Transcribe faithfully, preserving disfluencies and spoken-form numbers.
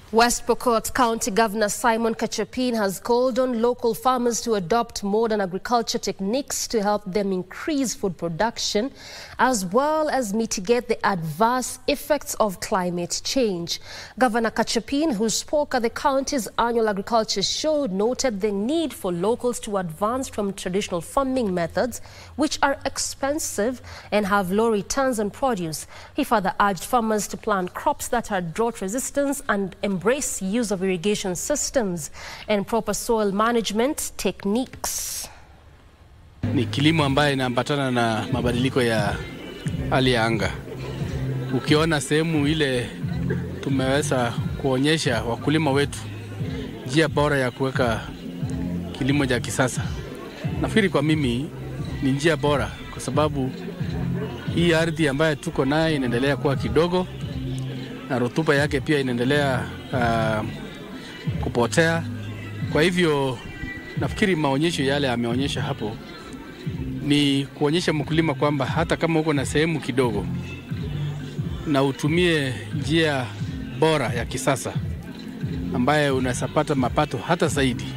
West Pokot County Governor Simon Kachapin has called on local farmers to adopt modern agriculture techniques to help them increase food production, as well as mitigate the adverse effects of climate change. Governor Kachapin, who spoke at the county's annual agriculture show, noted the need for locals to advance from traditional farming methods, which are expensive and have low returns on produce. He further urged farmers to plant crops that are drought resistant and embrace use of irrigation systems and proper soil management techniques. Ni kilimo ambaye inaambatana na mabadiliko ya hali ya anga. Ukiona sehemu ile tumeweza kuonyesha wakulima wetu njia bora ya kuweka kilimo cha kisasa. Nafikiri kwa mimi ni njia bora kwa sababu hii ardhi ambayo tuko nayo inaendelea kuwa kidogo na rutuba yake pia inaendelea uh, kupotea. Kwa hivyo nafikiri maonyesho yale ameonyesha hapo ni kuonyesha mkulima kwamba hata kama uko na sehemu kidogo na utumie njia bora ya kisasa ambaye unasapata mapato hata zaidi.